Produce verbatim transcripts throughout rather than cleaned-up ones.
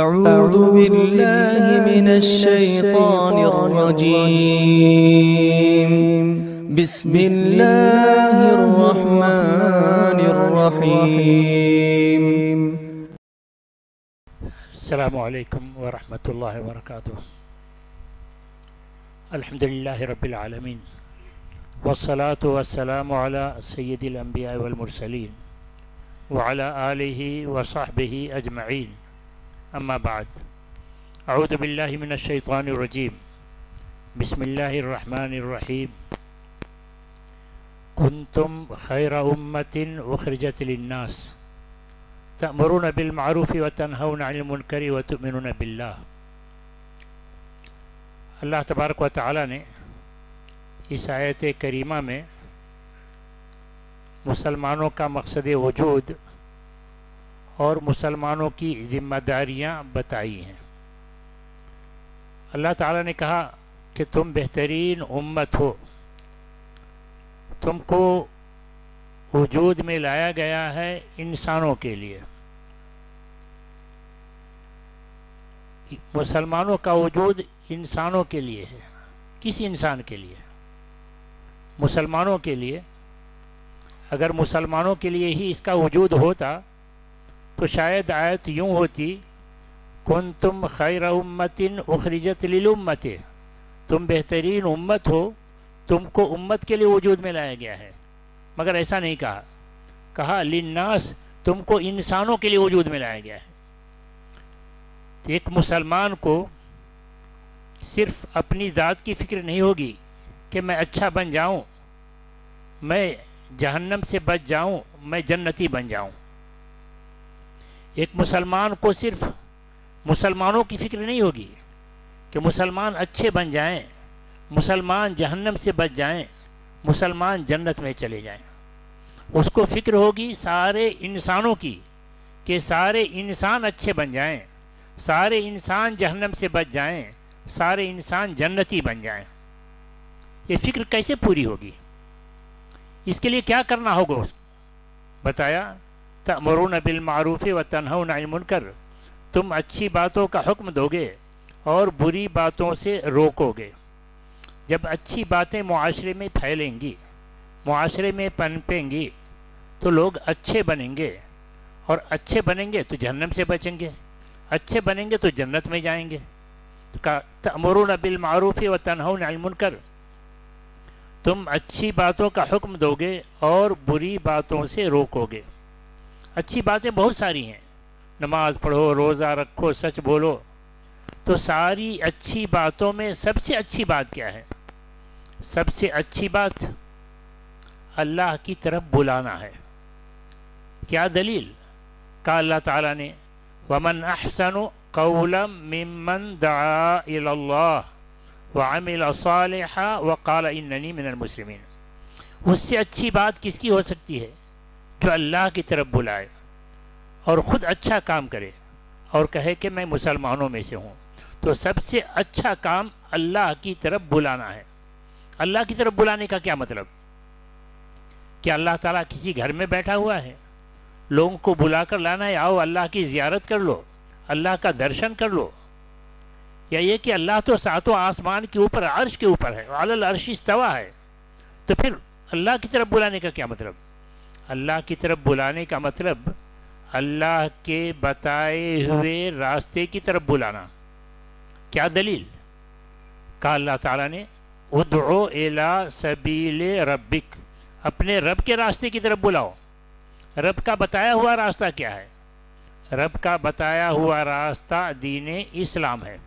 أعوذ بالله من الشيطان الرجيم بسم الله الرحمن الرحيم. السلام عليكم ورحمة الله وبركاته. الحمد لله رب العالمين، والصلاة والسلام على سيد الأنبياء والمرسلين وعلى آله وصحبه أجمعين. أما بعد، أعوذ بالله من الشيطان الرجيم. بسم الله الرحمن الرحيم. كنتم خير أمة أخرجت للناس تأمرون بالمعروف وتنهون عن المنكر وتؤمنون بالله. اللہ تبارک و تعالی نے اس آیت کریمہ میں مسلمانوں کا مقصد وجود اور مسلمانوں کی ذمہ داریاں بتائی ہیں. اللہ تعالی نے کہا کہ تم بہترین امت ہو، تم کو وجود میں لایا گیا ہے انسانوں کے لیے. مسلمانوں کا وجود انسانوں کے لیے ہے. کس انسان کے لیے؟ مسلمانوں کے لیے. اگر مسلمانوں کے لیے ہی اس کا وجود ہوتا تو شاید آیت یوں ہوتی، کنتم خیر امت اخرجت للامت، تم بہترین امت ہو، تم کو امت کے لیے وجود میں لایا گیا ہے. مگر ایسا نہیں کہا، کہا للناس، تم کو انسانوں کے لیے وجود میں لایا گیا ہے. تو ایک مسلمان کو صرف اپنی ذات کی فکر نہیں ہوگی کہ میں اچھا بن جاؤں، میں جہنم سے بچ جاؤں، میں جنتی بن جاؤں. ایک مسلمان کو صرف مسلمانوں کی فکر نہیں ہوگی کہ مسلمان اچھے بن جائیں، مسلمان جہنم سے بچ جائیں، مسلمان جنت میں چلے جائیں. اس کو فکر ہوگی سارے انسانوں کی کہ سارے انسان اچھے بن جائیں، سارے انسان جہنم سے بچ جائیں، سارے انسان جنتی بن جائیں. یہ فکر کیسے پوری ہوگی؟ اس کے لیے کیا کرنا ہوگا؟ اس بتایا، تأمرون بالمعروف وتنہون عن المنکر، تم اچھی باتوں کا حکم دو گے اور بری باتوں سے روکو گے. جب اچھی باتیں معاشرے میں پھیلیں گی، معاشرے میں پنپیں گی، تو لوگ اچھے بنیں گے، اور اچھے بنیں گے تو جہنم سے بچیں گے، اچھے بنیں گے تو جنت میں جائیں گے. تأمرون بالمعروف وتنہون عن المنکر، تم اچھی باتوں کا حکم دو گے اور بری باتوں سے روکو گے. اچھی باتیں بہت ساری ہیں، نماز پڑھو، روزہ رکھو، سچ بولو. تو ساری اچھی باتوں میں سب سے اچھی بات کیا ہے؟ سب سے اچھی بات اللہ کی طرف بلانا ہے. کیا دلیل؟ کہا اللہ تعالیٰ نے، وَمَنْ أَحْسَنُ قَوْلًا مِّمَّنْ دَعَا إِلَى اللَّهِ وَعَمِلَ صَالِحًا وَقَالَ إِنَّنِي مِنَ الْمُسْلِمِينَ. اس سے اچھی بات کس کی ہو سکتی ہے؟ جو اللہ کی طرف بلائے اور خود اچھا کام کرے اور کہے کہ میں مسلمانوں میں سے ہوں. تو سب سے اچھا کام اللہ کی طرف بلانا ہے. اللہ کی طرف بلانے کا کیا مطلب؟ کہ اللہ تعالیٰ کسی گھر میں بیٹھا ہوا ہے، لوگوں کو بلا کر لانا ہے، آؤ اللہ کی زیارت کر لو، اللہ کا درشن کر لو. یا یہ کہ اللہ تو ساتوں آسمان کے اوپر، عرش کے اوپر ہے، علی العرش استویٰ ہے. تو پھر اللہ کی طرف بلانے کا کیا مطلب؟ اللہ کی طرف بلانے کا مطلب اللہ کے بتائے ہوئے راستے کی طرف بلانا. کیا دلیل؟ کہا اللہ تعالیٰ نے، ادعو الی سبیل ربک، اپنے رب کے راستے کی طرف بلاؤ. رب کا بتایا ہوا راستہ کیا ہے؟ رب کا بتایا ہوا راستہ دین اسلام ہے.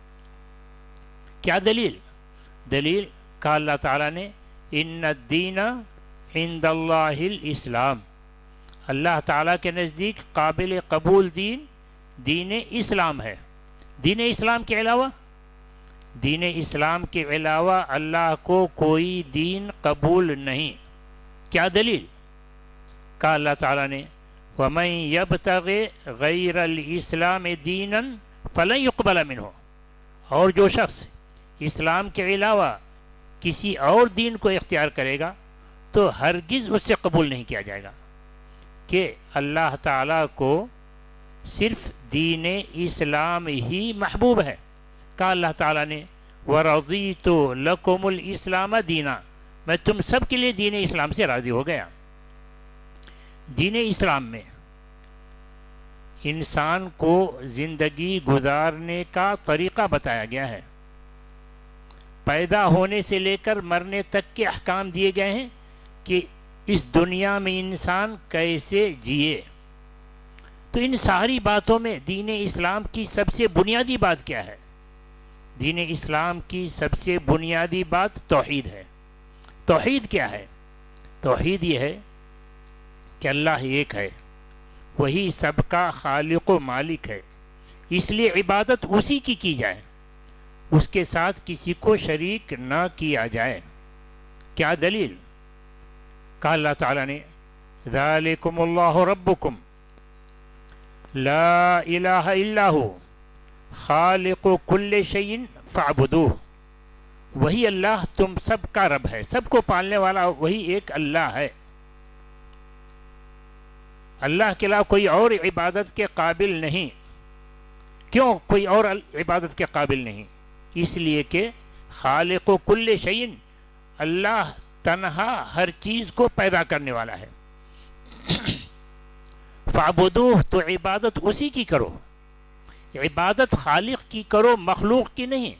کیا دلیل؟ دلیل کہا اللہ تعالیٰ نے، ان الدین عند اللہ الاسلام، اللہ تعالیٰ کے نزدیک قابل قبول دین دین اسلام ہے. دین اسلام کے علاوہ دین اسلام کے علاوہ اللہ کو کوئی دین قبول نہیں. کیا دلیل؟ کہا اللہ تعالیٰ نے، وَمَن يَبْتَغِ غَيْرَ الْإِسْلَامِ دِينًا فَلَن يُقْبَلَ مِنْهُ، اور جو شخص اسلام کے علاوہ کسی اور دین کو اختیار کرے گا تو ہرگز اس سے قبول نہیں کیا جائے گا. کہ اللہ تعالیٰ کو صرف دین اسلام ہی محبوب ہے۔ کہا اللہ تعالیٰ نے وَرَضِيتُ لَكُمُ الْإِسْلَامَ دِينًا، میں تم سب کے لیے دین اسلام سے راضی ہو گیا۔ دین اسلام میں انسان کو زندگی گزارنے کا طریقہ بتایا گیا ہے، پیدا ہونے سے لے کر مرنے تک کے احکام دیے گئے ہیں کہ اس دنیا میں انسان کیسے جیے۔ تو ان ساری باتوں میں دین اسلام کی سب سے بنیادی بات کیا ہے؟ دین اسلام کی سب سے بنیادی بات توحید ہے۔ توحید کیا ہے؟ توحید یہ ہے کہ اللہ ایک ہے، وہی سب کا خالق و مالک ہے، اس لیے عبادت اسی کی کی جائے، اس کے ساتھ کسی کو شریک نہ کیا جائے۔ کیا دلیل؟ کہا اللہ تعالیٰ نے ذالکم اللہ ربکم لا الہ الا ہو خالق کل شیء فاعبدوہ، وہی اللہ تم سب کا رب ہے، سب کو پالنے والا وہی ایک اللہ ہے، اللہ کے علاوہ کوئی اور عبادت کے قابل نہیں۔ کیوں کوئی اور عبادت کے قابل نہیں؟ اس لیے کہ خالق و کل شیء، اللہ تنہا ہر چیز کو پیدا کرنے والا ہے۔ فاعبدوہ، تو عبادت اسی کی کرو، عبادت خالق کی کرو، مخلوق کی نہیں،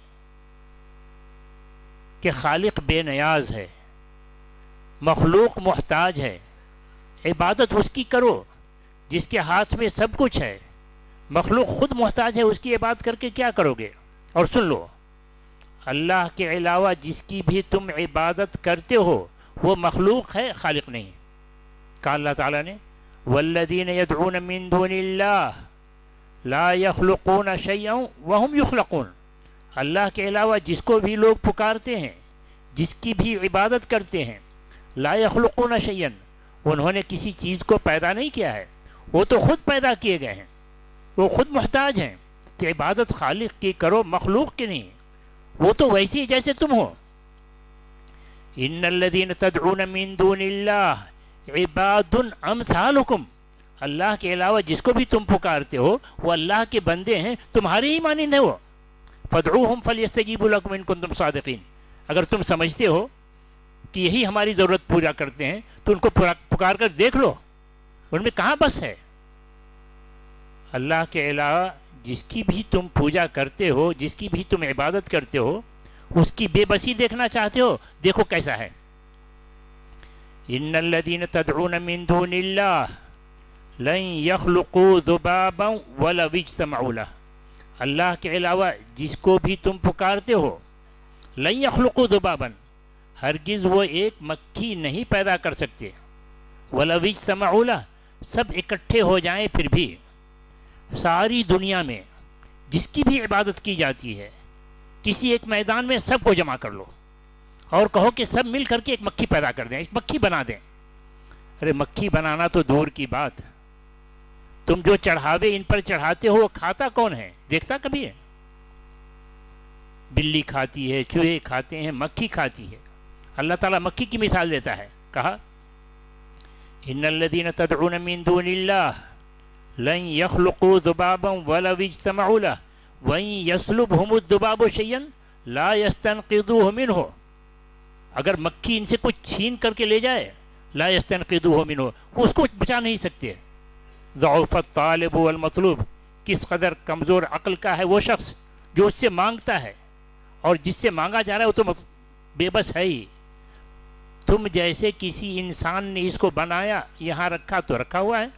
کہ خالق بے نیاز ہے، مخلوق محتاج ہے، عبادت اس کی کرو جس کے ہاتھ میں سب کچھ ہے، مخلوق خود محتاج ہے، اس کی عبادت کر کے کیا کرو گے؟ اور سن لو، اللہ کے علاوہ جس کی بھی تم عبادت کرتے ہو وہ مخلوق ہے، خالق نہیں۔ کہا اللہ تعالیٰ نے والذین یدعون من دون اللہ لا یخلقون شیئا وهم یخلقون، اللہ کے علاوہ جس کو بھی لوگ پکارتے ہیں، جس کی بھی عبادت کرتے ہیں، لا یخلقون شیئا، انہوں نے کسی چیز کو پیدا نہیں کیا ہے، وہ تو خود پیدا کیے گئے ہیں، وہ خود محتاج ہیں، کہ عبادت خالق کی کرو، مخلوق کی نہیں، وہ تو ویسی ہی جیسے تم ہو۔ ان الذین تدعون من دون اللہ عباد امثالکم، اللہ کے علاوہ جس کو بھی تم پکارتے ہو وہ اللہ کے بندے ہیں، تمہارے ہی مانند ہیں وہ۔ فادعوہم فلیستجیبوا لکم ان کنتم صادقین، اگر تم سمجھتے ہو کہ یہی ہماری ضرورت پورا کرتے ہیں تو ان کو پکار کر دیکھ لو، ان میں کہاں بس ہے۔ اللہ کے علاوہ جس کی بھی تم پوجا کرتے ہو، جس کی بھی تم عبادت کرتے ہو، اس کی بے بسی دیکھنا چاہتے ہو، دیکھو کیسا ہے۔ ان الذین تدعون من دون اللہ لن یخلقوا ذبابا ولو اجتمعوا لہ، اللہ کے علاوہ جس کو بھی تم پکارتے ہو، لن یخلقوا ذبابا، ہرگز وہ ایک مکھی نہیں پیدا کر سکتے، ولو اجتمعوا لہ، سب اکٹھے ہو جائیں پھر بھی۔ ساری دنیا میں جس کی بھی عبادت کی جاتی ہے، کسی ایک میدان میں سب کو جمع کر لو اور کہو کہ سب مل کر کے ایک مکھی پیدا کر دیں، ایک مکھی بنا دیں۔ ارے مکھی بنانا تو دور کی بات، تم جو چڑھاوے ان پر چڑھاتے ہو وہ کھاتا کون ہے؟ دیکھتا کبھی ہے؟ بلی کھاتی ہے، چوہے کھاتے ہیں، مکھی کھاتی ہے۔ اللہ تعالیٰ مکھی کی مثال دیتا ہے، کہا ان الذین تدعون من دون اللہ لن یخلقوا ذبابا ولو اجتمعوا لہ وَإِن يَسْلُبْهُمُ الذُّبَابُ شَيْئًا لَا يَسْتَنْقِذُوهُ مِنْهُ، اگر مکھی ان سے کچھ چھین کر کے لے جائے، لا يَسْتَنْقِذُوهُ مِنْهُ، وہ اس کو بچا نہیں سکتے۔ ضعف الطالب والمطلوب، کس قدر کمزور عقل کا ہے وہ شخص جو اس سے مانگتا ہے، اور جس سے مانگا جا رہا ہے وہ تو بے بس ہے ہی۔ تم جیسے کسی انسان نے اس کو بنایا، یہاں رکھا تو رکھا ہوا ہے۔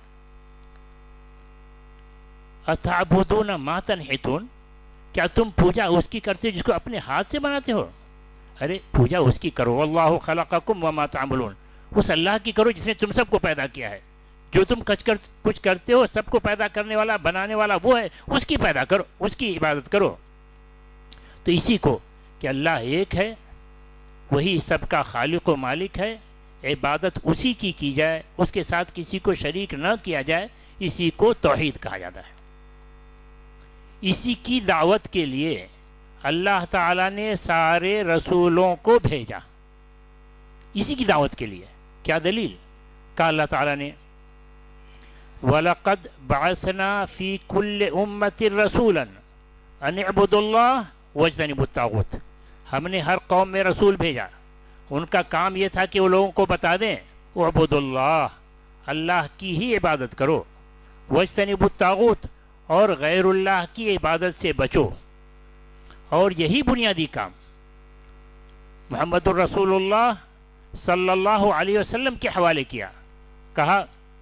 اتعبدون ما تنحتون، کیا تم پوجا اس کی کرتے ہو جس کو اپنے ہاتھ سے بناتے ہو؟ ارے پوجا اس کی کرو، واللہ خلقکم وما تعملون، اس اللہ کی کرو جس نے تم سب کو پیدا کیا ہے۔ جو تم کچھ کر کچھ کرتے ہو، سب کو پیدا کرنے والا بنانے والا وہ ہے، اس کی پیدا کرو، اس کی عبادت کرو۔ تو اسی کو کہ اللہ ایک ہے، وہی سب کا خالق و مالک ہے، عبادت اسی کی کی جائے، اس کے ساتھ کسی کو شریک نہ کیا جائے، اسی کو توحید کہا جاتا ہے۔ اسی کی دعوت کے لیے اللہ تعالیٰ نے سارے رسولوں کو بھیجا، اسی کی دعوت کے لیے۔ کیا دلیل؟ کہا اللہ تعالیٰ نے وَلَقَدْ بَعَثْنَا فِي كُلِّ أُمَّةٍ رَسُولًا أَنِ اعْبُدُوا اللَّهَ وَاجْتَنِبُوا الطَّاغُوتَ. ہم نے ہر قوم میں رسول بھیجا، ان کا کام یہ تھا کہ وہ لوگوں کو بتا دیں اعبدوا اللہ، اللہ کی ہی عبادت کرو، واجتنبوا الطاغوت، اور غیر اللہ کی عبادت سے بچو. اور یہی بنیادی کام محمد الرسول اللہ صلی اللہ علیہ وسلم کے حوالے کیا. کہا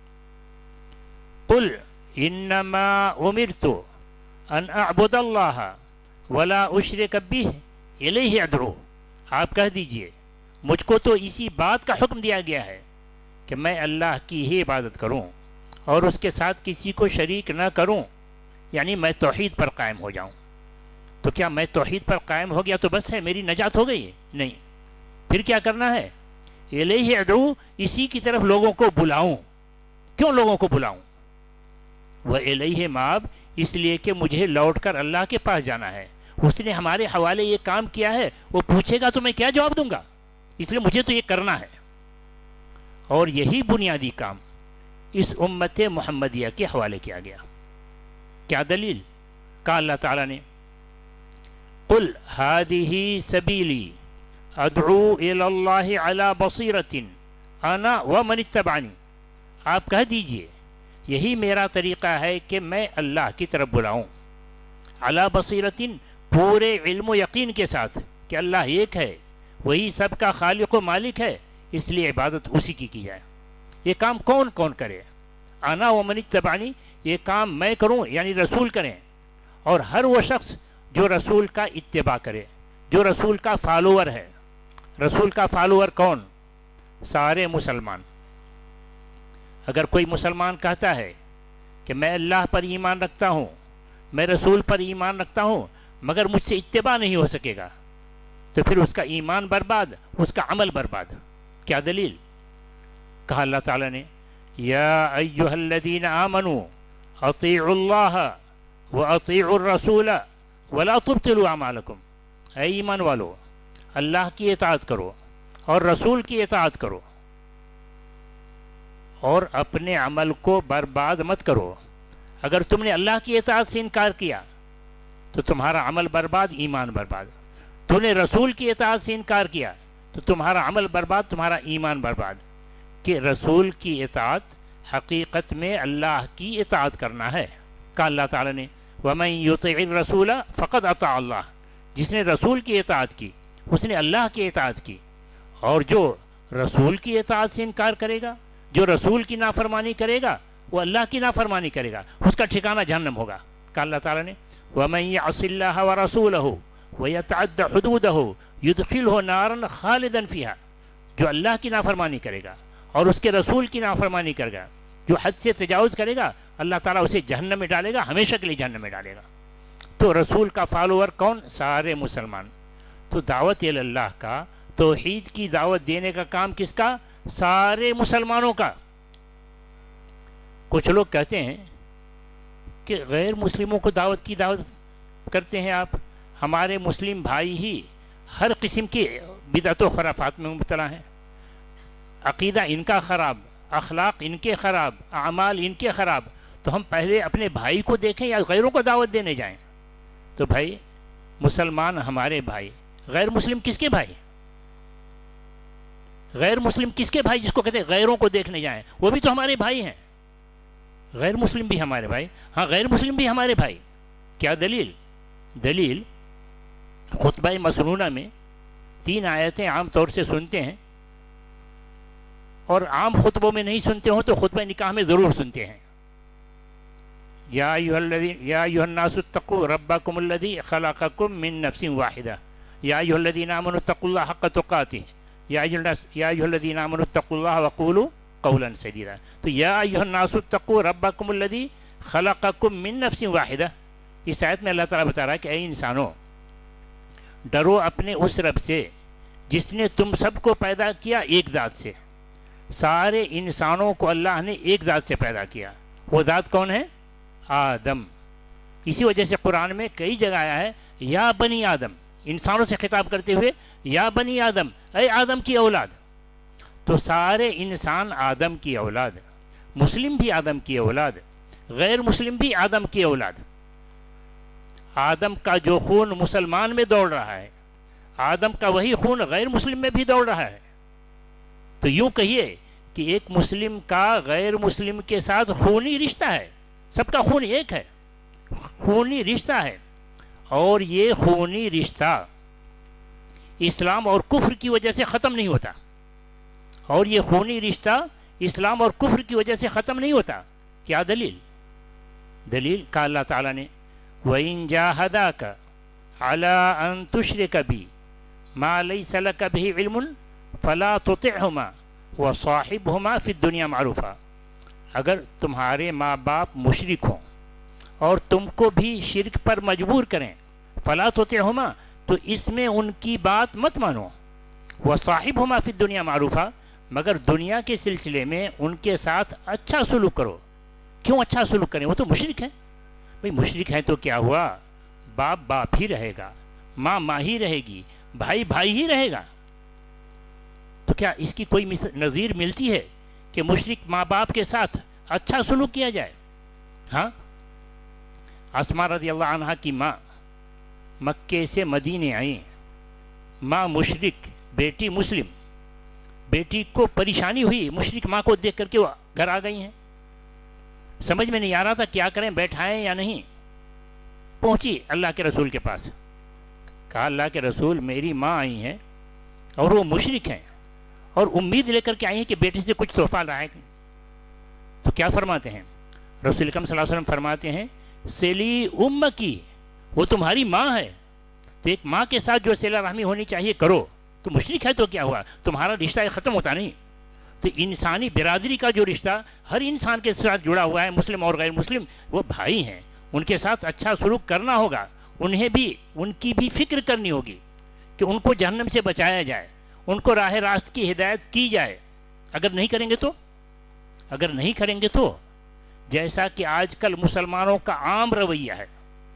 قل انما امرت ان اعبد اللہ ولا اشرک بہ الیہ ادعو. آپ کہہ دیجئے مجھ کو تو اسی بات کا حکم دیا گیا ہے کہ میں اللہ کی ہی عبادت کروں اور اس کے ساتھ کسی کو شریک نہ کروں، یعنی میں توحید پر قائم ہو جاؤں. تو کیا میں توحید پر قائم ہو گیا تو بس ہے میری نجات ہو گئی؟ نہیں. پھر کیا کرنا ہے؟ الیہ ادعو، اسی کی طرف لوگوں کو بلاؤں. کیوں لوگوں کو بلاؤں؟ وہ الیہ مآب، اس لیے کہ مجھے لوٹ کر اللہ کے پاس جانا ہے. اس نے ہمارے حوالے یہ کام کیا ہے، وہ پوچھے گا تو میں کیا جواب دوں گا؟ اس لیے مجھے تو یہ کرنا ہے. اور یہی بنیادی کام اس امت محمدیہ کے حوالے کیا گیا. کیا دلیل؟ کہا اللہ تعالیٰ نے قل ہذہ سبیلی ادعو الی اللہ علی بصیرۃ انا ومن اتبعنی. آپ کہہ دیجئے یہی میرا طریقہ ہے کہ میں اللہ کی طرف بلاؤں، علی بصیرۃ، پورے علم و یقین کے ساتھ کہ اللہ ایک ہے، وہی سب کا خالق و مالک ہے، اس لیے عبادت اسی کی کی جائے. یہ کام کون کون کرے؟ انا ومن اتبعنی، یہ کام میں کروں یعنی رسول کریں، اور ہر وہ شخص جو رسول کا اتباع کرے، جو رسول کا فالوور ہے. رسول کا فالوور کون؟ سارے مسلمان. اگر کوئی مسلمان کہتا ہے کہ میں اللہ پر ایمان رکھتا ہوں، میں رسول پر ایمان رکھتا ہوں، مگر مجھ سے اتباع نہیں ہو سکے گا، تو پھر اس کا ایمان برباد، اس کا عمل برباد. کیا دلیل؟ کہا اللہ تعالیٰ نے یا ایہا الذین آمنوا اطیعوا اللہ واطیعوا الرسول ولا تبطلوا اعمالکم. اے ایمان والو، اللہ کی اطاعت کرو اور رسول کی اطاعت کرو اور اپنے عمل کو برباد مت کرو. اگر تم نے اللہ کی اطاعت سے انکار کیا تو تمہارا عمل برباد، ایمان برباد. تم نے رسول کی اطاعت سے انکار کیا تو تمہارا عمل برباد، تمہارا ایمان برباد. کہ رسول کی اطاعت حقیقت میں اللہ کی اطاعت کرنا ہے. کہا اللہ تعالیٰ نے وَمَن يُطِعِ الرَّسُولَ فَقَدْ أَطَاعَ اللَّهَ. جس نے رسول کی اطاعت کی اس نے اللہ کی اطاعت کی. اور جو رسول کی اطاعت سے انکار کرے گا، جو رسول کی نافرمانی کرے گا، وہ اللہ کی نافرمانی کرے گا، اس کا ٹھکانہ جہنم ہوگا. کہا اللہ تعالیٰ نے وَمَن يَعْصِ اللَّهَ وَرَسُولَهُ وَيَتَعَدَّ حُدُودَهُ يُدْخِلْهُ نَارًا خَالِدًا فِيهَا. جو اللہ کی نافرمانی کرے گا اور اس کے رسول کی نافرمانی کرے گا، جو حد سے تجاوز کرے گا، اللہ تعالیٰ اسے جہنم میں ڈالے گا، ہمیشہ کے لیے جہنم میں ڈالے گا. تو رسول کا فالوور کون؟ سارے مسلمان. تو دعوت اللہ کا، توحید کی دعوت دینے کا کام کس کا؟ سارے مسلمانوں کا. کچھ لوگ کہتے ہیں کہ غیر مسلموں کو دعوت کی دعوت کرتے ہیں آپ. ہمارے مسلم بھائی ہی ہر قسم کی بدعت و خرافات میں مبتلا ہیں. عقیدہ ان کا خراب، اخلاق ان کے خراب، اعمال ان کے خراب. تو ہم پہلے اپنے بھائی کو دیکھیں یا غیروں کو دعوت دینے جائیں؟ تو بھائی مسلمان ہمارے بھائی، غیر مسلم کس کے بھائی؟ غیر مسلم کس کے بھائی؟ جس کو کہتے ہیں غیروں کو دیکھنے جائیں، وہ بھی تو ہمارے بھائی ہیں. غیر مسلم بھی ہمارے بھائی، ہاں غیر مسلم بھی ہمارے بھائی. کیا دلیل؟ دلیل خطبہ مسنونہ میں تین آیتیں عام طور سے سنتے ہیں، اور عام خطبوں میں نہیں سنتے ہوں تو خطبہ نکاح میں ضرور سنتے ہیں. یا ایھا الذین یا ایھا الناس اتقوا ربکم الذی خلقکم من نفس واحدہ یا ایھا الذین آمنوا اتقوا اللہ حق تقاتہ یا ایھا الناس یا ایھا الذین آمنوا اتقوا اللہ وقولوا قولا سدیدا. تو یا ایھا الناس اتقوا ربکم الذی خلقکم من نفس واحدہ، اس آیت میں اللہ تعالیٰ بتا رہا ہے کہ اے انسانوں، ڈرو اپنے اس رب سے جس نے تم سب کو پیدا کیا ایک ذات سے. سارے انسانوں کو اللہ نے ایک ذات سے پیدا کیا. وہ ذات کون ہے؟ آدم. اسی وجہ سے قرآن میں کئی جگہ آیا ہے یا بنی آدم، انسانوں سے خطاب کرتے ہوئے یا بنی آدم، اے آدم کی اولاد. تو سارے انسان آدم کی اولاد. مسلم بھی آدم کی اولاد، غیر مسلم بھی آدم کی اولاد. آدم کا جو خون مسلمان میں دوڑ رہا ہے، آدم کا وہی خون غیر مسلم میں بھی دوڑ رہا ہے. تو یوں کہیے کہ ایک مسلم کا غیر مسلم کے ساتھ خونی رشتہ ہے، سب کا خون ایک ہے، خونی رشتہ ہے. اور یہ خونی رشتہ اسلام اور کفر کی وجہ سے ختم نہیں ہوتا، اور یہ خونی رشتہ اسلام اور کفر کی وجہ سے ختم نہیں ہوتا. کیا دلیل؟ دلیل کہا اللہ تعالیٰ نے وَإِن جَاهَدَاكَ عَلَىٰ أَن تُشْرِكَ بِي مَا لَيْسَ لَكَ بِهِ عِلْمٌ فَلَا تُطِعْهُمَا وَصَاحِبْهُمَا فِي الدُّنْيَا مَعْرُوفًا. اگر تمہارے ماں باپ مشرک ہوں اور تم کو بھی شرک پر مجبور کریں، فَلَا تُطِعْهُمَا، تو اس میں ان کی بات مت مانو. وَصَاحِبْهُمَا فِي الدُّنْيَا مَعْرُوفًا، مگر دنیا کے سلسلے میں ان کے ساتھ اچھا سلوک کرو. کیوں اچھا سلوک کریں؟ وہ تو مشرک ہیں. بھئی مشرک ہیں تو کیا ہوا؟ باپ باپ ہی رہے گا، ماں ماں ہی رہے گی، بھائی بھائی ہی رہے گا. تو کیا اس کی کوئی نظیر ملتی ہے کہ مشرک ماں باپ کے ساتھ اچھا سلوک کیا جائے؟ ہاں، اسماء رضی اللہ عنہ کی ماں مکے سے مدینے آئیں، ماں مشرک، بیٹی مسلم. بیٹی کو پریشانی ہوئی، مشرک ماں کو دیکھ کر کے وہ گھر آ گئی ہیں. سمجھ میں نہیں آ رہا تھا کیا کریں، بیٹھائیں یا نہیں. پہنچی اللہ کے رسول کے پاس، کہا اللہ کے رسول میری ماں آئی ہیں اور وہ مشرک ہیں اور امید لے کر کے آئی ہیں کہ بیٹے سے کچھ تحفہ لائیں. تو کیا فرماتے ہیں رسول اکرم صلی اللہ علیہ وسلم؟ فرماتے ہیں سلی ام کی، وہ تمہاری ماں ہے تو ایک ماں کے ساتھ جو صلہ رحمی ہونی چاہیے کرو. تو مشرک ہے تو کیا ہوا، تمہارا رشتہ ختم ہوتا نہیں. تو انسانی برادری کا جو رشتہ ہر انسان کے ساتھ جڑا ہوا ہے، مسلم اور غیر مسلم، وہ بھائی ہیں. ان کے ساتھ اچھا سلوک کرنا ہوگا، انہیں بھی ان کی بھی فکر کرنی ہوگی کہ ان کو جہنم سے بچایا جائے، ان کو راہ راست کی ہدایت کی جائے. اگر نہیں کریں گے تو اگر نہیں کریں گے تو جیسا کہ آج کل مسلمانوں کا عام رویہ ہے،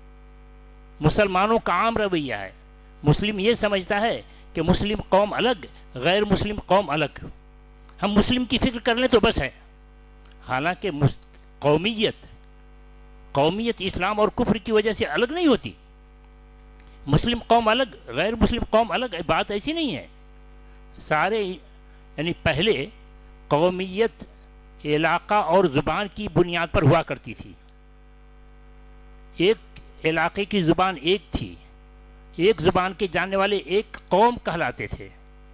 مسلمانوں کا عام رویہ ہے، مسلم یہ سمجھتا ہے کہ مسلم قوم الگ، غیر مسلم قوم الگ، ہم مسلم کی فکر کر لیں تو بس ہے. حالانکہ قومیت قومیت اسلام اور کفر کی وجہ سے الگ نہیں ہوتی. مسلم قوم الگ، غیر مسلم قوم الگ، بات ایسی نہیں ہے. سارے یعنی پہلے قومیت علاقہ اور زبان کی بنیاد پر ہوا کرتی تھی. ایک علاقے کی زبان ایک تھی، ایک زبان کے جاننے والے ایک قوم کہلاتے تھے.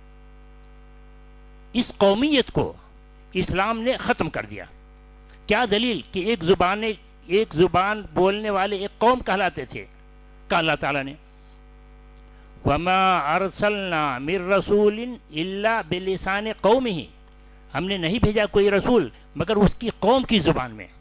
اس قومیت کو اسلام نے ختم کر دیا. کیا دلیل کہ ایک زبان ایک زبان بولنے والے ایک قوم کہلاتے تھے. کہا اللہ تعالیٰ نے وَمَا أَرْسَلْنَا مِن رَّسُولٍ إِلَّا بِلِسَانِ قَوْمِهِ، ہم نے نہیں بھیجا کوئی رسول مگر اس کی قوم کی زبان میں.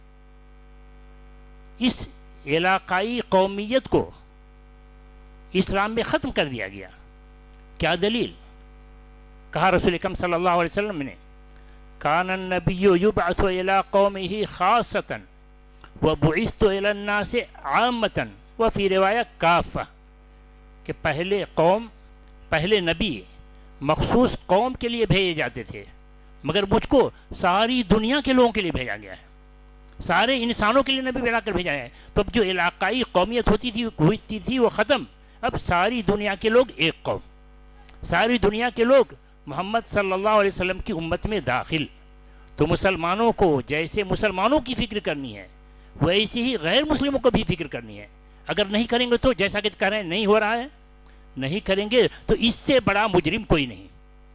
اس علاقائی قومیت کو اسلام میں ختم کر دیا گیا. کیا دلیل؟ کہا رسول اکرم صلی اللہ علیہ وسلم نے کان النبی یبعث الی قومہ خاصۃ وبعثت الی الناس عامۃ وفی روایہ کافہ، کہ پہلے قوم پہلے نبی مخصوص قوم کے لیے بھیجے جاتے تھے، مگر مجھ کو ساری دنیا کے لوگوں کے لیے بھیجا گیا ہے، سارے انسانوں کے لیے نبی بنا کر بھیجا ہے. تو اب جو علاقائی قومیت ہوتی تھی ہوتی تھی وہ ختم. اب ساری دنیا کے لوگ ایک قوم، ساری دنیا کے لوگ محمد صلی اللہ علیہ وسلم کی امت میں داخل. تو مسلمانوں کو جیسے مسلمانوں کی فکر کرنی ہے ویسے ہی غیر مسلموں کو بھی فکر کرنی ہے. اگر نہیں کریں گے تو جیسا کہ کہہ رہے ہیں نہیں ہو رہا ہے، نہیں کریں گے تو اس سے بڑا مجرم کوئی نہیں،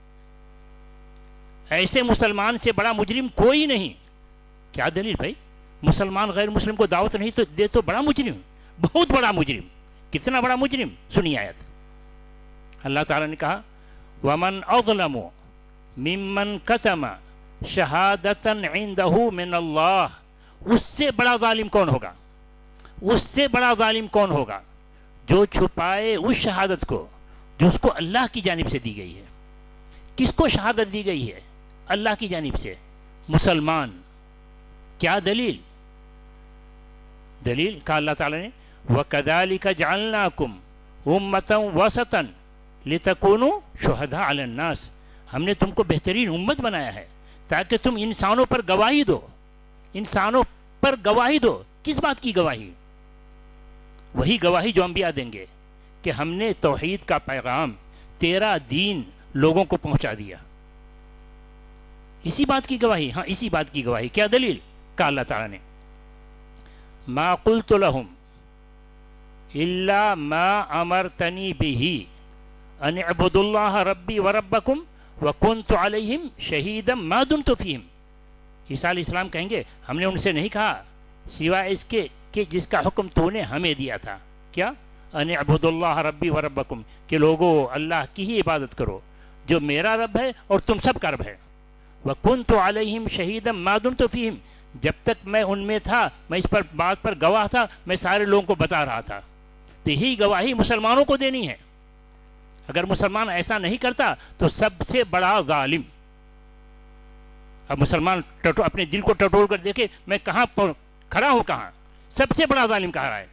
ایسے مسلمان سے بڑا مجرم کوئی نہیں. کیا دلیل بھائی؟ مسلمان غیر مسلم کو دعوت نہیں تو دے تو بڑا مجرم، بہت بڑا مجرم. کتنا بڑا مجرم؟ سنی آیت. اللہ تعالیٰ نے کہا وَمَنْ أَظْلَمُ مِمَّنْ كَتَمَ شَهَادَةً عِنْدَهُ مِنَ اللَّهِ، اس سے بڑا ظالم کون ہوگا؟ اس سے بڑا ظالم کون ہوگا جو چھپائے اس شہادت کو جو اس کو اللہ کی جانب سے دی گئی ہے. کس کو شہادت دی گئی ہے؟ اللہ کی جانب سے، مسلمان. کیا دلیل؟ دلیل کہا اللہ تعالیٰ نے وَكَذَلِكَ جَعَلْنَاكُمْ أُمَّةً وَسَطًا لِتَكُونُوا شُهَدَاءَ عَلَى النَّاسِ، ہم نے تم کو بہترین امت بنایا ہے تاکہ تم انسانوں پر گواہی دو. انسانوں پر گواہی دو. کس بات کی گواہی؟ وہی گواہی جو انبیاء دیں گے کہ ہم نے توحید کا پیغام، تیرا دین لوگوں کو پہنچا دیا. اسی بات کی گواہی. ہاں اسی بات کی گواہی. کیا دلیل؟ کہا اللہ تعالیٰ نے ما قلت لهم الا ما امرتنی به ان اعبدوا اللہ ربی وربکم وکنت علیہم شہیدا ما دمت فیہم. عیسیٰ علیہ السلام کہیں گے ہم نے ان سے نہیں کہا سوائے اس کے کہ جس کا حکم تو نے ہمیں دیا تھا. کیا؟ ان اعبدوا اللہ ربی وربکم، کہ لوگوں اللہ کی ہی عبادت کرو جو میرا رب ہے اور تم سب کا رب ہے. وکنت علیہم شہیدا ما دمت فیہم، جب تک میں ان میں تھا میں اس پر بات پر گواہ تھا، میں سارے لوگوں کو بتا رہا تھا. تو یہی گواہی مسلمانوں کو دینی ہے. اگر مسلمان ایسا نہیں کرتا تو سب سے بڑا ظالم. اب مسلمان اپنے دل کو ٹٹول کر دیکھے میں کہاں کھڑا ہوں، کہاں سب سے بڑا ظالم کہا رہا ہے.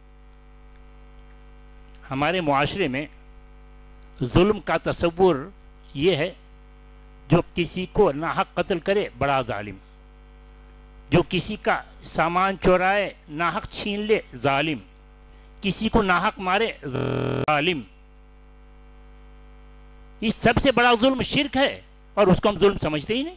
ہمارے معاشرے میں ظلم کا تصور یہ ہے جو کسی کو ناحق قتل کرے بڑا ظالم، جو کسی کا سامان چورائے ناحق چھین لے ظالم، کسی کو ناحق مارے ظالم. اس سب سے بڑا ظلم شرک ہے اور اس کو ہم ظلم سمجھتے ہی نہیں.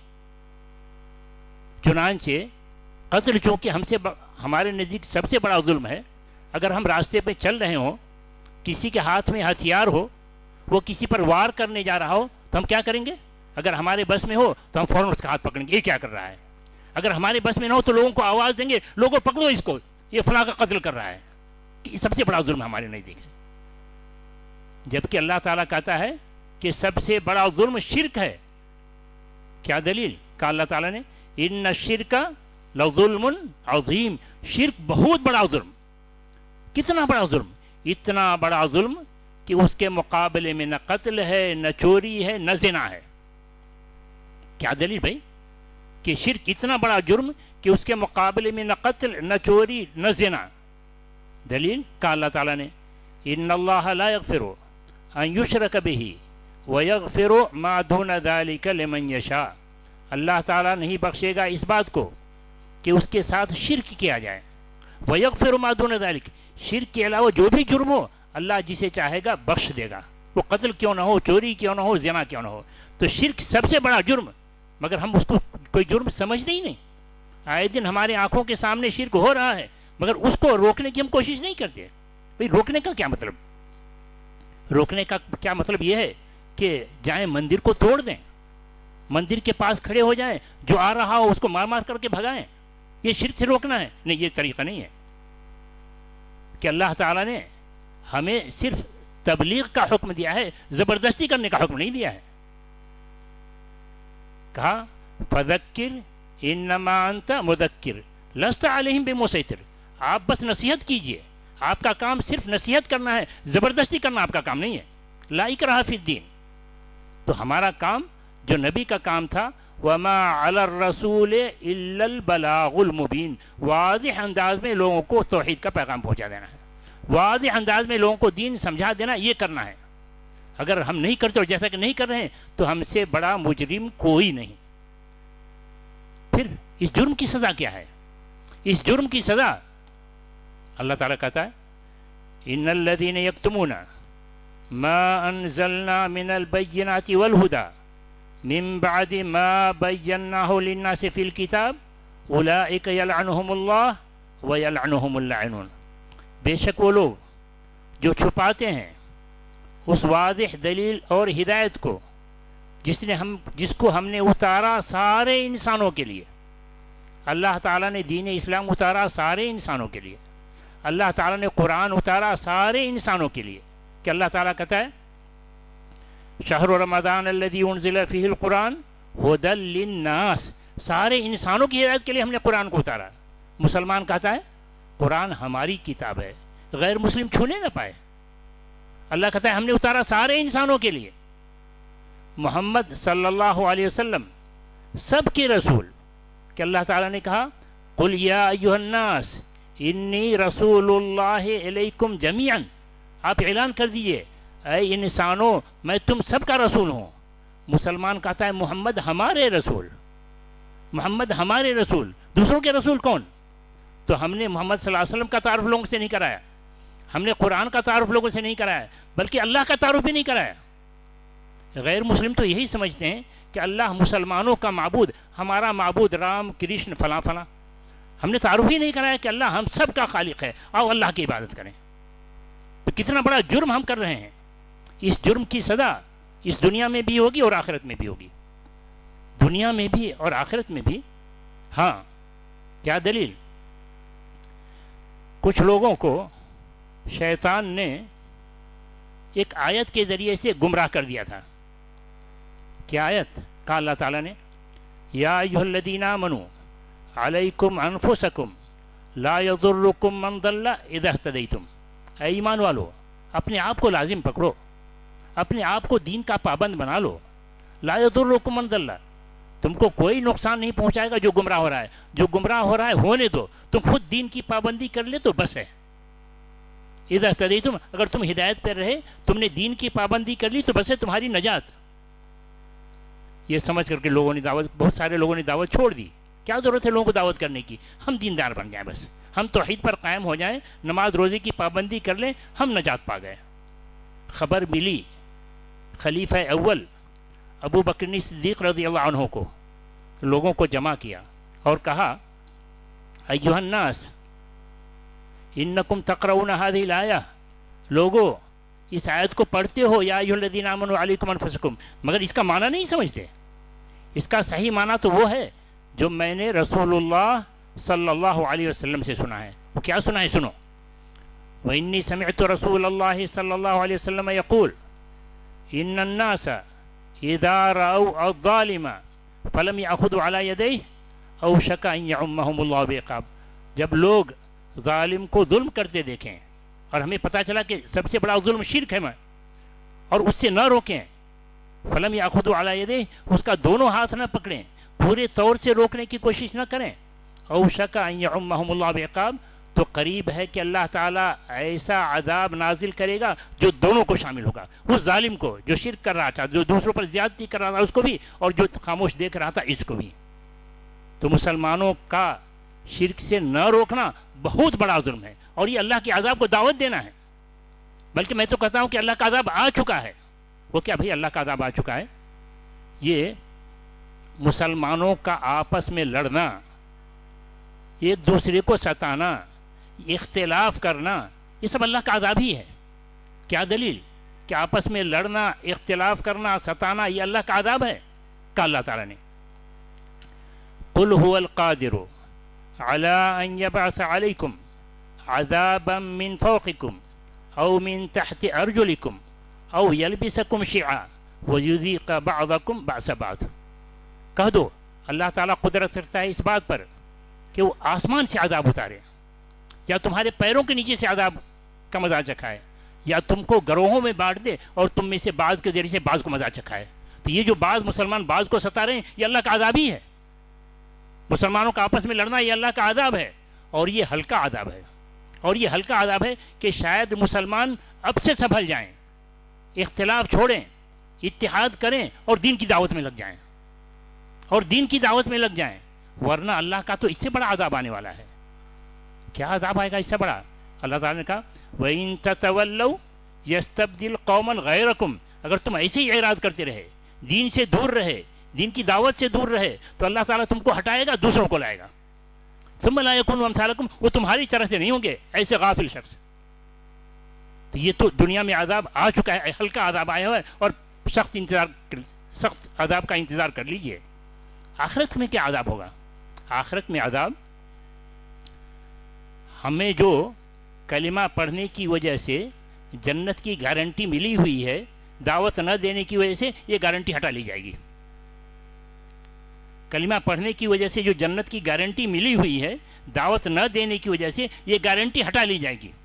چنانچہ قتل چونکہ ہم سے ہمارے نزدیک سب سے بڑا ظلم ہے. اگر ہم راستے پہ چل رہے ہوں، کسی کے ہاتھ میں ہتھیار ہو، وہ کسی پر وار کرنے جا رہا ہو تو ہم کیا کریں گے؟ اگر ہمارے بس میں ہو تو ہم فوراً اس کا ہاتھ پکڑیں گے، یہ کیا کر رہا ہے. اگر ہمارے بس میں نہ ہو تو لوگوں کو آواز دیں گے لوگوں پکڑو اس کو، یہ فلاں کا قتل کر رہا ہے. یہ سب سے بڑا ظلم ہمارے نزدیک ہے. جبکہ اللہ تعالیٰ کہتا ہے کہ سب سے بڑا ظلم شرک ہے. کیا دلیل؟ کہا اللہ تعالیٰ نے ان الشرک لظلم عظیم، شرک بہت بڑا ظلم. کتنا بڑا ظلم؟ اتنا بڑا ظلم کہ اس کے مقابلے میں نہ قتل ہے، نہ چوری ہے، نہ زنا ہے. کیا دلیل بھائی کہ شرک اتنا بڑا جرم کہ اس کے مقابلے میں نہ قتل، نہ چوری، نہ زنا. دلیل؟ کہا اللہ تعالیٰ نے ان اللہ لا یغفر ان یشرک بہ ویغفر ما دون ذلک لمن یشاء. اللہ تعالیٰ نہیں بخشے گا اس بات کو کہ اس کے ساتھ شرک کیا جائے. ویغفر ما دون ذلک، شرک کے علاوہ جو بھی جرم ہو اللہ جسے چاہے گا بخش دے گا، وہ قتل کیوں نہ ہو، چوری کیوں نہ ہو، زنا کیوں نہ ہو. تو شرک سب سے بڑا جرم، مگر ہم اس کو کوئی جرم سمجھتے ہی نہیں. آئے دن ہمارے آنکھوں کے سامنے شرک ہو رہا ہے مگر اس کو روکنے کی ہم کوشش نہیں کرتے. بھئی روکنے کا کیا مطلب؟ روکنے کا کیا مطلب یہ ہے کہ جائیں مندر کو توڑ دیں، مندر کے پاس کھڑے ہو جائیں، جو آ رہا ہو اس کو مار مار کر کے بھگائیں. یہ شرک سے روکنا ہے؟ نہیں، یہ طریقہ نہیں ہے. کہ اللہ تعالیٰ نے ہمیں صرف تبلیغ کا حکم دیا ہے، زبردستی کرنے کا حکم نہیں دیا ہے. کہا فذکر انما انت مذکر لست علیہم بمسیطر، آپ بس نصیحت کیجئے. آپ کا کام صرف نصیحت کرنا ہے، زبردستی کرنا آپ کا کام نہیں ہے. لا اکراہ فی الدین. تو ہمارا کام جو نبی کا کام تھا وما علی الرسول الا البلاغ المبین، واضح انداز میں لوگوں کو توحید کا پیغام پہنچا دینا ہے، واضح انداز میں لوگوں کو دین سمجھا دینا، یہ کرنا ہے. اگر ہم نہیں کرتے اور جیسا کہ نہیں کر رہے ہیں تو ہم سے بڑا مجرم کوئی نہیں. پھر اس جرم کی سزا کیا ہے؟ اس جرم کی سزا اللہ تعالیٰ کہتا ہے ان الذین یکتمون ما انزلنا من البینات والہدی من بعد ما بیناہ للناس فی الکتاب اولئک یلعنہم اللہ ویلعنہم اللعنون. بے شک وہ لوگ جو چھپاتے ہیں اس واضح دلیل اور ہدایت کو جس نے ہم جس کو ہم نے اتارا سارے انسانوں کے لیے. اللہ تعالیٰ نے دین اسلام اتارا سارے انسانوں کے لیے. اللہ تعالیٰ نے قرآن اتارا سارے انسانوں کے لیے. کہ اللہ تعالیٰ کہتا ہے شہر رمضان الذی انزل فیہ القرآن ھدی للناس، سارے انسانوں کی ہدایت کے لیے ہم نے قرآن کو اتارا. مسلمان کہتا ہے قرآن ہماری کتاب ہے، غیر مسلم چھونے نہ پائے. اللہ کہتا ہے ہم نے اتارا سارے انسانوں کے لیے. محمد صلی اللہ علیہ وسلم سب کے رسول. کہ اللہ تعالیٰ نے کہا قل یا ایھا الناس انی رسول اللہ الیکم جمیعا، آپ اعلان کر دیجئے اے انسانوں میں تم سب کا رسول ہوں. مسلمان کہتا ہے محمد ہمارے رسول، محمد ہمارے رسول. دوسروں کے رسول کون؟ تو ہم نے محمد صلی اللہ علیہ وسلم کا تعارف لوگوں سے نہیں کرایا، ہم نے قرآن کا تعارف لوگوں سے نہیں کرایا، بلکہ اللہ کا تعارف بھی نہیں کرایا۔ غیر مسلم تو یہی سمجھتے ہیں کہ اللہ مسلمانوں کا معبود، ہمارا معبود رام کرشن فلاں فلاں، ہم نے تعارف ہی نہیں کرایا کہ اللہ ہم سب کا خالق ہے، آؤ اللہ کی عبادت کریں۔ تو کتنا بڑا جرم ہم کر رہے ہیں، اس جرم کی سزا اس دنیا میں بھی ہوگی اور آخرت میں بھی ہوگی، دنیا میں بھی اور آخرت میں بھی۔ ہاں، کیا دلیل؟ کچھ لوگوں کو شیطان نے ایک آیت کے ذریعے سے گمراہ کر دیا تھا۔ کیا آیت؟ کہا اللہ تعالیٰ نے یا ایھا الذین آمنوا علیکم انفسکم لا یضرکم من ضل اذا اہتدیتم، اے ایمان والو اپنے آپ کو لازم پکڑو، اپنے آپ کو دین کا پابند بنا لو۔ لا یضرکم من ضل، تم کو کوئی نقصان نہیں پہنچائے گا جو گمراہ ہو رہا ہے، جو گمراہ ہو رہا ہے ہونے دو، تم خود دین کی پابندی کر لے تو بس ہے۔ اذا اہتدیتم، اگر تم ہدایت پر رہے، تم نے دین کی پابندی کر لی تو بس ہے تمہاری نجات۔ یہ سمجھ کر کے لوگوں نے دعوت، بہت سارے لوگوں نے دعوت چھوڑ دی۔ کیا ضرورت ہے لوگوں کو دعوت کرنے کی؟ ہم دیندار بن جائیں، بس ہم توحید پر قائم ہو جائیں، نماز روزے کی پابندی کر لیں، ہم نجات پا گئے۔ خبر ملی خلیفہ اول ابو بکر صدیق رضی اللہ عنہ کو، لوگوں کو جمع کیا اور کہا ایھا الناس انکم تقرؤون ھذہ الآیہ، لوگو اس آیت کو پڑھتے ہو یا ایھا الذین آمنوا علیکم انفسکم، مگر اس کا معنی نہیں سمجھتے۔ اس کا صحیح معنی تو وہ ہے جو میں نے رسول اللہ صلی اللہ علیہ وسلم سے سنا ہے۔ وہ کیا سنا ہے؟ سنو۔ وإنی سمعت رسول اللہ صلی اللہ علیہ وسلم یقول ان الناس اذا رأوا الظالم فلم یأخذوا علی یدیہ اوشک ان یعمہم اللہ بعقاب، جب لوگ ظالم کو ظلم کرتے دیکھیں اور ہمیں پتہ چلا کہ سب سے بڑا ظلم شرک ہے اور اس سے نہ روکیں، فلم یأخذوا علی یدیہ، اس کا دونوں ہاتھ نہ پکڑیں، پورے طور سے روکنے کی کوشش نہ کریں، اوشک ان یعمہم اللہ بعقاب، تو قریب ہے کہ اللہ تعالیٰ ایسا عذاب نازل کرے گا جو دونوں کو شامل ہوگا، اس ظالم کو جو شرک کر رہا تھا، جو دوسروں پر زیادتی کر رہا تھا اس کو بھی، اور جو خاموش دیکھ رہا تھا اس کو بھی۔ تو مسلمانوں کا شرک سے نہ روکنا بہت بڑا ظلم ہے، اور یہ اللہ کے عذاب کو دعوت دینا ہے۔ بلکہ میں تو کہتا ہوں کہ اللہ کا عذاب آ چکا ہے۔ وہ کیا بھائی؟ اللہ کا عذاب آ چکا ہے۔ یہ مسلمانوں کا آپس میں لڑنا، ایک دوسرے کو ستانا، اختلاف کرنا، یہ سب اللہ کا عذاب ہی ہے۔ کیا دلیل کہ آپس میں لڑنا، اختلاف کرنا، ستانا یہ اللہ کا عذاب ہے؟ کہا اللہ تعالیٰ نے قل هو القادر على ان يبعث عليكم عذابا من فوقكم او من تحت ارجلكم او يلبسكم شيعا ويذيق بعضكم بأس بعض۔ کہہ دو اللہ تعالیٰ قدرت رکھتا ہے اس بات پر کہ وہ آسمان سے عذاب اتارے، یا تمہارے پیروں کے نیچے سے عذاب کا مزہ چکھائے، یا تم کو گروہوں میں بانٹ دے اور تم میں سے بعض کے ذریعے سے بعض کو مزہ چکھائے۔ تو یہ جو بعض مسلمان بعض کو ستا رہے ہیں یہ اللہ کا عذاب ہی ہے۔ مسلمانوں کا آپس میں لڑنا یہ اللہ کا عذاب ہے، اور یہ ہلکا عذاب ہے، اور یہ ہلکا عذاب ہے کہ شاید مسلمان اب سے سنبھل جائیں، اختلاف چھوڑیں، اتحاد کریں اور دین کی دعوت میں لگ جائیں، اور دین کی دعوت میں لگ جائیں، ورنہ اللہ کا تو اس سے بڑا عذاب آنے والا ہے۔ کیا عذاب آئے گا اس سے بڑا؟ اللہ تعالیٰ نے کہا وَإِن تَتَوَلَّوْا يَسْتَبْدِلْ قَوْمًا غَيْرَكُمْ، اگر تم ایسے ہی اعراض کرتے رہے، دین سے دور رہے، دین کی دعوت سے دور رہے، تو اللہ تعالیٰ تم کو ہٹائے گا، دوسروں کو لائے گا۔ ثُمَّ لَا يَكُونُوا أَمْثَالَكُمْ، وہ تمہاری طرح سے نہیں ہوں گے ایسے غافل شخص۔ تو یہ تو دنیا میں عذاب آ چکا ہے، ہلکا عذاب آیا ہوا ہے، اور سخت انتظار سخت عذاب کا انتظار کر لیجئے۔ آخرت میں کیا عذاب ہوگا؟ آخرت میں عذاب ہمیں جو کلمہ پڑھنے کی وجہ سے جنت کی گارنٹی ملی ہوئی ہے، دعوت نہ دینے کی وجہ سے یہ گارنٹی ہٹا لی جائے گی۔ کلمہ پڑھنے کی وجہ سے جو جنت کی گارنٹی ملی ہوئی ہے، دعوت نہ دینے کی وجہ سے یہ گارنٹی ہٹا لی جائے گی۔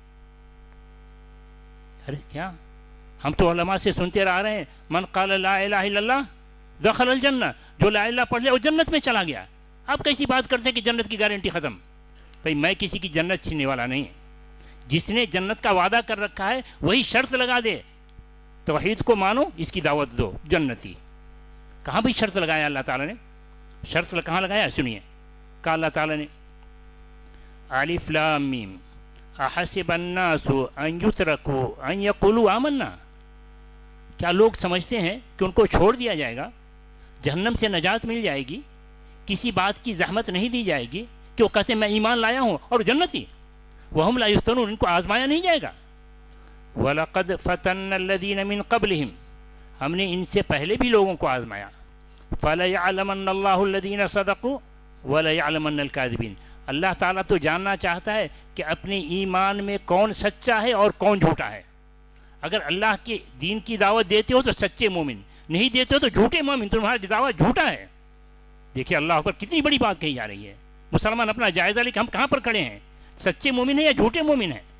ارے کیا؟ ہم تو علماء سے سنتے رہ رہے ہیں من قال لا الہ الا اللہ دخل الجنہ، جو لا الہ پڑھ لے وہ جنت میں چلا گیا۔ آپ کیسی بات کرتے ہیں کہ جنت کی گارنٹی ختم؟ بھائی میں کسی کی جنت چھیننے والا نہیں، جس نے جنت کا وعدہ کر رکھا ہے وہی شرط لگا دے توحید کو مانو، اس کی دعوت دو، جنتی۔ کہاں بھی شرط لگایا اللہ تعالیٰ نے؟ شرط کہاں لگایا؟ سنیے کہا اللہ تعالیٰ نے الف لام میم احسب الناس ان یترکوا ان یقولوا آمنا، کیا لوگ سمجھتے ہیں کہ ان کو چھوڑ دیا جائے گا، جہنم سے نجات مل جائے گی، کسی بات کی زحمت نہیں دی جائے گی کہ وہ کہتے ہیں میں ایمان لایا ہوں اور جنتی، وہم لا یفتنون، ان کو آزمایا نہیں جائے گا۔ وَلَقَدْ فَتَنَّ الَّذِينَ مِن قَبْلِهِمْ، ہم نے ان سے پہلے بھی لوگوں کو آزمایا۔ فَلَيَعْلَمَنَّ اللَّهُ الَّذِينَ صَدَقُوا وَلَيَعْلَمَنَّ الْكَاذِبِينَ، اللہ تعالیٰ تو جاننا چاہتا ہے کہ اپنے ایمان میں کون سچا ہے اور کون جھوٹا ہے۔ اگر اللہ کے دین کی دعوت دیتے ہو تو سچے مومن، نہیں دیتے ہو تو جھوٹے مومن، تمہارا دعوت جھوٹا ہے۔ دیکھیے اللہ اکبر، کتنی بڑی بات کہی جا رہی ہے۔ مسلمان اپنا جائزہ لے کہ ہم کہاں پر کھڑے ہیں، سچے مومن ہیں یا جھوٹے مومن ہیں۔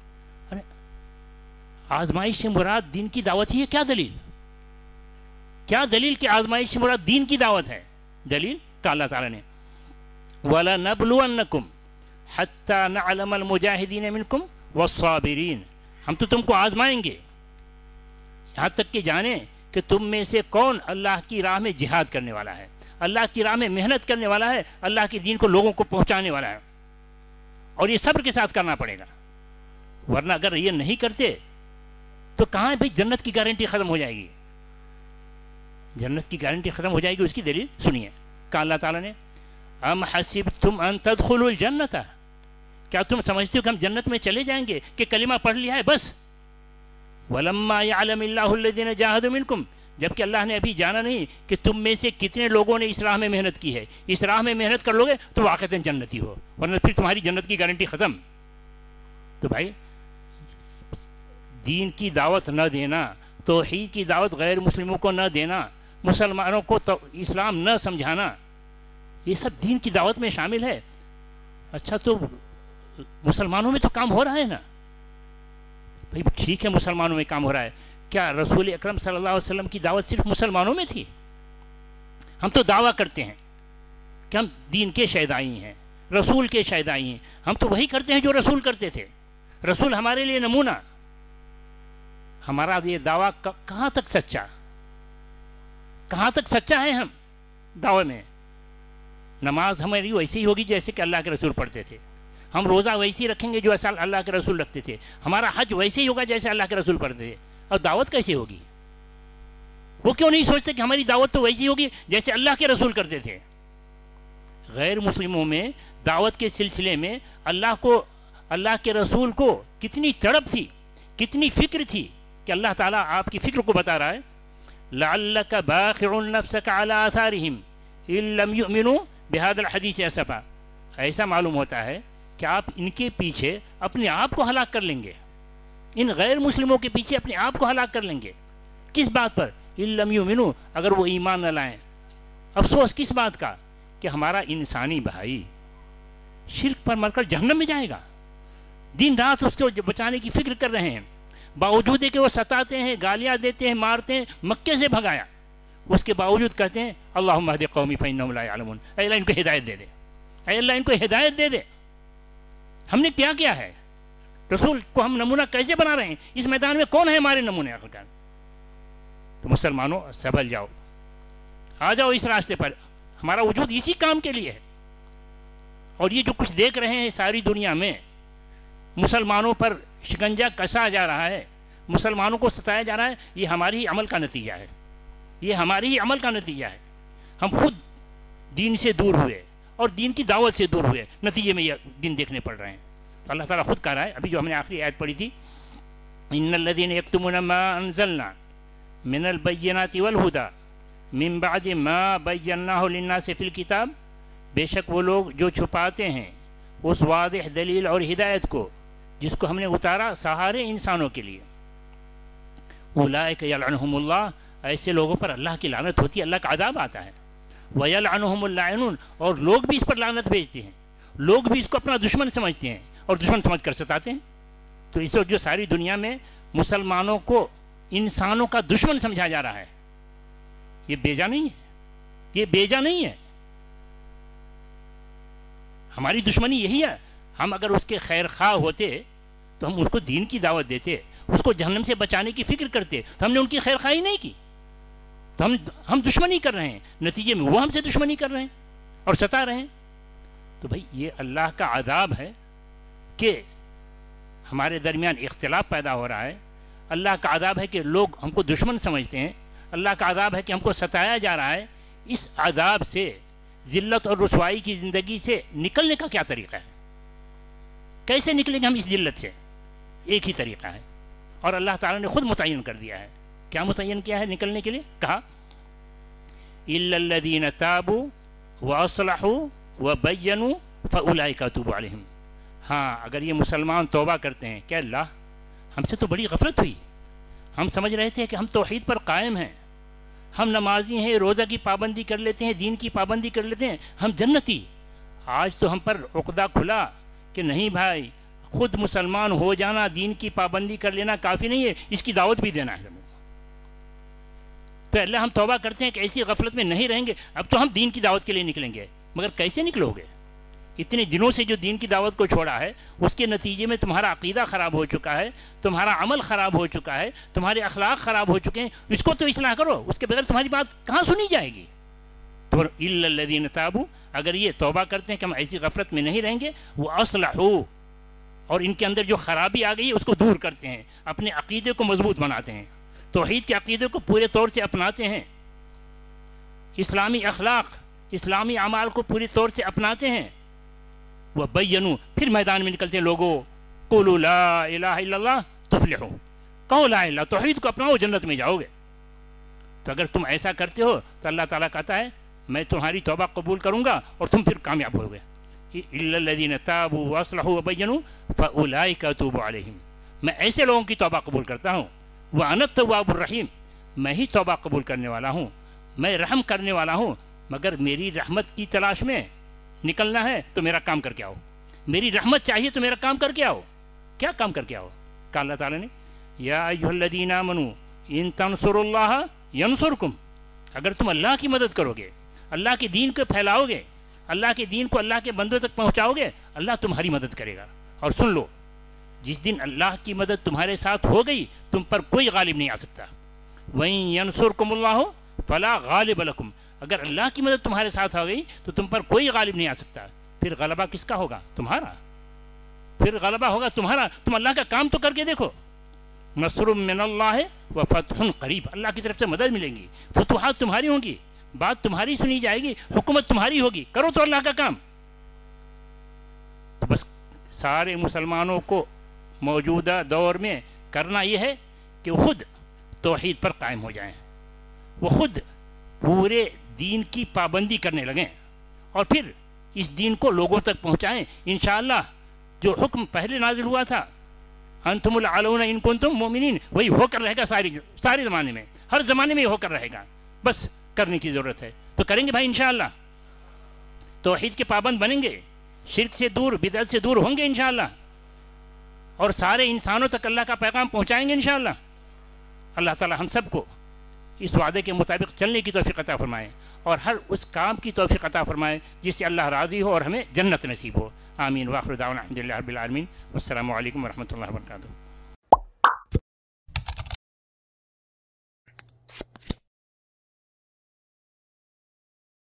آزمائش سے مراد دین کی دعوت ہی ہے، کیا دلیل؟ کیا دلیل کہ آزمائش سے مراد دین کی دعوت ہے؟ دلیل کہا اللہ تعالیٰ نے وَلَنَبْلُوَنَّكُمْ حَتَّى نَعْلَمَ الْمُجَاهِدِينَ مِنْكُمْ وَالصَّابِرِينَ، ہم تو تم کو آزمائیں گے یہاں تک کہ جانیں کہ تم میں سے کون اللہ کی راہ میں جہاد کرنے والا ہے، اللہ کی راہ میں محنت کرنے والا ہے، اللہ کے دین کو لوگوں کو پہنچانے والا ہے، اور یہ صبر کے ساتھ کرنا پڑے گا، ورنہ اگر یہ نہیں کرتے تو کہاں بھئی جنت کی گارنٹی ختم ہو جائے گی، جنت کی گارنٹی ختم ہو جائے گی۔ اس کی دلیل سنیے، کہا اللہ تعالیٰ نے ام حسبتم ان تدخلوا الجنت، کیا تم سمجھتے ہو کہ ہم جنت میں چلے جائیں گے کہ کلمہ پڑھ لیا ہے بس؟ وَلَمَّا يَعْلَمِ اللَّهُ الَّذِينَ جَاهَدُوا مِنْكُمْ، جبکہ اللہ نے ابھی جانا نہیں کہ تم میں سے کتنے لوگوں نے اس راہ میں محنت کی ہے، اس راہ میں محنت کر لوگے تو واقعتاً جنتی ہو، ورنہ پھر تمہاری جنت کی گارنٹی ختم۔ تو بھائی دین کی دعوت نہ دینا، توحید کی دعوت غیر مسلموں کو نہ دینا، مسلمانوں کو تو اسلام نہ سمجھانا، یہ سب دین کی دعوت میں شامل ہے۔ اچھا تو مسلمانوں میں تو کام ہو رہا ہے نا، بھائی ٹھیک ہے مسلمانوں میں کام ہو رہا ہے، کیا رسول اکرم صلی اللہ علیہ وسلم کی دعوت صرف مسلمانوں میں تھی؟ ہم تو دعویٰ کرتے ہیں کہ ہم دین کے شہدائی ہیں، رسول کے شہدائی ہیں، ہم تو وہی کرتے ہیں جو رسول کرتے تھے، رسول ہمارے لیے نمونہ۔ ہمارا یہ دعویٰ کہاں تک سچا، کہاں تک سچا ہے؟ ہم دعوے میں نماز ہماری ویسی ہی ہوگی جیسے کہ اللہ کے رسول پڑھتے تھے، ہم روزہ ویسی رکھیں گے جو ایسا اللہ کے رسول رکھتے تھے، ہمارا حج ویسے ہی ہوگا جیسے اللہ کے رسول پڑھتے تھے، اور دعوت کیسے ہوگی؟ وہ کیوں نہیں سوچتے کہ ہماری دعوت تو ویسی ہوگی جیسے اللہ کے رسول کرتے تھے؟ غیر مسلموں میں دعوت کے سلسلے میں اللہ کو، اللہ کے رسول کو کتنی تڑپ تھی، کتنی فکر تھی کہ اللہ تعالیٰ آپ کی فکر کو بتا رہا ہے لَعَلَّكَ بَاخِعٌ نَفْسَكَ عَلَىٰ آثَارِهِمْ إِن لَّمْ يُؤْمِنُوا بِهَذَا الْحَدِيثِ أَسَفًا، ایسا معلوم ہوتا ہے کہ آپ ان کے پیچھے اپنے آپ کو ہلاک کر لیں گے، ان غیر مسلموں کے پیچھے اپنے آپ کو ہلاک کر لیں گے۔ کس بات پر؟ إِن لَّمْ يُؤْمِنُوا، اگر وہ ایمان نہ لائیں۔ افسوس کس بات کا کہ ہمارا انسانی بھائی شرک پر مر کر جہنم میں جائے گا، دن رات اس کو بچانے کی فکر کر رہے ہیں، باوجود کہ وہ ستاتے ہیں، گالیاں دیتے ہیں، مارتے ہیں، مکے سے بھگایا، اس کے باوجود کہتے ہیں اللہم اہد قومی فإنہم لا یعلمون، اے اللہ ان کو ہدایت دے دے، اے اللہ ان کو ہدایت دے دے۔ ہم نے کیا کیا ہے؟ رسول کو ہم نمونہ کیسے بنا رہے ہیں؟ اس میدان میں کون ہے ہمارے نمونے آخرکار؟ تو مسلمانوں سنبھل جاؤ، آ جاؤ اس راستے پر، ہمارا وجود اسی کام کے لیے ہے۔ اور یہ جو کچھ دیکھ رہے ہیں ساری دنیا میں، مسلمانوں پر شکنجہ کسا جا رہا ہے، مسلمانوں کو ستایا جا رہا ہے، یہ ہماری ہی عمل کا نتیجہ ہے، یہ ہماری ہی عمل کا نتیجہ ہے۔ ہم خود دین سے دور ہوئے اور دین کی دعوت سے دور ہوئے، نتیجے میں یہ دن دیکھنے پڑ رہے ہیں۔ تو اللہ تعالیٰ خود کہہ رہا ہے، ابھی جو ہم نے آخری آیت پڑھی تھی ان الذین یکتمون ما انزلنا من البینات والہدی من بعد ما بیناہ للناس فی الکتاب، بے شک وہ لوگ جو چھپاتے ہیں اس واضح دلیل اور ہدایت کو جس کو ہم نے اتارا سہارے انسانوں کے لیے، اولئک یلعنہم اللہ، ایسے لوگوں پر اللہ کی لعنت ہوتی ہے، اللہ کا عذاب آتا ہے، ویلعنہم اللاعنون، اور لوگ بھی اس پر لعنت بھیجتے ہیں، لوگ بھی اس کو اپنا دشمن سمجھتے ہیں اور دشمن سمجھ کر ستاتے ہیں۔ تو اس وقت جو ساری دنیا میں مسلمانوں کو انسانوں کا دشمن سمجھا جا رہا ہے، یہ بیجا نہیں ہے، یہ بیجا نہیں ہے، ہماری دشمنی یہی ہے۔ ہم اگر اس کے خیر خواہ ہوتے تو ہم اس کو دین کی دعوت دیتے، اس کو جہنم سے بچانے کی فکر کرتے، تو ہم نے ان کی خیر خواہی نہیں کی، تو ہم ہم دشمنی کر رہے ہیں، نتیجے میں وہ ہم سے دشمنی کر رہے ہیں اور ستا رہے ہیں۔ تو بھائی یہ اللہ کا عذاب ہے کہ ہمارے درمیان اختلاف پیدا ہو رہا ہے، اللہ کا عذاب ہے کہ لوگ ہم کو دشمن سمجھتے ہیں، اللہ کا عذاب ہے کہ ہم کو ستایا جا رہا ہے۔ اس عذاب سے، ذلت اور رسوائی کی زندگی سے نکلنے کا کیا طریقہ ہے؟ کیسے نکلیں گے ہم اس ذلت سے؟ ایک ہی طریقہ ہے، اور اللہ تعالیٰ نے خود متعین کر دیا ہے۔ کیا متعین کیا ہے نکلنے کے لیے؟ کہا إِلَّا الَّذِينَ تَابُوا وَأَصْلَحُوا وَبَيَّنُوا فَأُولَئِكَ أَتُوبُ عَلَيْهِمْ۔ ہاں، اگر یہ مسلمان توبہ کرتے ہیں کہ اللہ ہم سے تو بڑی غفلت ہوئی، ہم سمجھ رہے تھے کہ ہم توحید پر قائم ہیں، ہم نمازی ہیں، روزہ کی پابندی کر لیتے ہیں، دین کی پابندی کر لیتے ہیں، ہم جنتی۔ آج تو ہم پر عقدہ کھلا کہ نہیں بھائی، خود مسلمان ہو جانا، دین کی پابندی کر لینا کافی نہیں ہے، اس کی دعوت بھی دینا ہے۔ تو اللہ ہم توبہ کرتے ہیں کہ ایسی غفلت میں نہیں رہیں گے، اب تو ہم دین کی دعوت کے لیے نکلیں گے۔ مگر کیسے نکلو گے؟ اتنے دنوں سے جو دین کی دعوت کو چھوڑا ہے، اس کے نتیجے میں تمہارا عقیدہ خراب ہو چکا ہے، تمہارا عمل خراب ہو چکا ہے، تمہارے اخلاق خراب ہو چکے ہیں، اس کو تو اصلاح کرو، اس کے بغیر تمہاری بات کہاں سنی جائے گی؟ تو اِلَّا الَّذِينَ تَابُوا، اگر یہ توبہ کرتے ہیں کہ ہم ایسی غفلت میں نہیں رہیں گے، وہ اصلحوا، اور ان کے اندر جو خرابی آ گئی ہے اس کو دور کرتے ہیں، اپنے عقیدے کو مضبوط بناتے ہیں، توحید کے عقیدے کو پورے طور سے اپناتے ہیں، اسلامی اخلاق، اسلامی اعمال کو پوری طور سے اپناتے ہیں، وہ بینو، پھر میدان میں نکلتے ہیں، لوگوں قولوا لا الہ الا اللہ تفلحوا، کہو لا الہ، توحید کو اپناؤ، جنت میں جاؤ گے۔ تو اگر تم ایسا کرتے ہو تو اللہ تعالیٰ کہتا ہے میں تمہاری توبہ قبول کروں گا اور تم پھر کامیاب ہو گے۔ الا الذین تابوا واصلحوا وبینوا فاولئک اتوب علیہم، میں ایسے لوگوں کی توبہ قبول کرتا ہوں۔ وانا التواب الرحیم، میں ہی توبہ قبول کرنے والا ہوں، میں رحم کرنے والا ہوں، مگر میری رحمت کی تلاش میں نکلنا ہے تو میرا کام کر کے آؤ، میری رحمت چاہیے تو میرا کام کر کے آؤ۔ کیا کام کر کے آؤ؟ کہا اللہ تعالیٰ نے یا ایھا الذین آمنوا ان تنصروا اللہ ینصرکم، اگر تم اللہ کی مدد کرو گے، اللہ کے دین کو پھیلاؤ گے، اللہ کے دین کو اللہ کے بندوں تک پہنچاؤ گے، اللہ تمہاری مدد کرے گا۔ اور سن لو، جس دن اللہ کی مدد تمہارے ساتھ ہو گئی تم پر کوئی غالب نہیں آ سکتا۔ وَإِن يَنصُرْكُمُ اللَّهُ فَلَا غَالِبَ لَكُمْ، اگر اللہ کی مدد تمہارے ساتھ ہو گئی تو تم پر کوئی غالب نہیں آ سکتا۔ پھر غلبہ کس کا ہوگا؟ تمہارا۔ پھر غلبہ ہوگا تمہارا۔ تم اللہ کا کام تو کر کے دیکھو۔ نصر من اللہ وفتح قریب، اللہ کی طرف سے مدد ملیں گی، فتوحات تمہاری ہوں گی، بات تمہاری سنی جائے گی، حکومت تمہاری ہوگی، کرو تو اللہ کا کام۔ تو بس سارے مسلمانوں کو موجودہ دور میں کرنا یہ ہے کہ وہ خود توحید پر قائم ہو جائیں، وہ خود پورے دین کی پابندی کرنے لگیں، اور پھر اس دین کو لوگوں تک پہنچائیں۔ انشاءاللہ جو حکم پہلے نازل ہوا تھا انتم العلون ان کنتم مؤمنین، وہی ہو کر رہے گا ساری سارے زمانے میں، ہر زمانے میں یہ ہو کر رہے گا، بس کرنے کی ضرورت ہے۔ تو کریں گے بھائی انشاءاللہ، توحید کے پابند بنیں گے، شرک سے دور، بدعت سے دور ہوں گے انشاءاللہ، اور سارے انسانوں تک اللہ کا پیغام پہنچائیں گے انشاءاللہ۔ اللہ تعالی ہم سب کو اس وعدے کے مطابق چلنے کی توفیق عطا فرمائے، اور ہر اس کام کی توفیق عطا فرمائے جس سے اللہ راضی ہو اور ہمیں جنت نصیب ہو۔ آمین۔ وآخر دعوانا الحمد للہ رب العالمین، والسلام علیکم ورحمۃ اللہ وبرکاتہ۔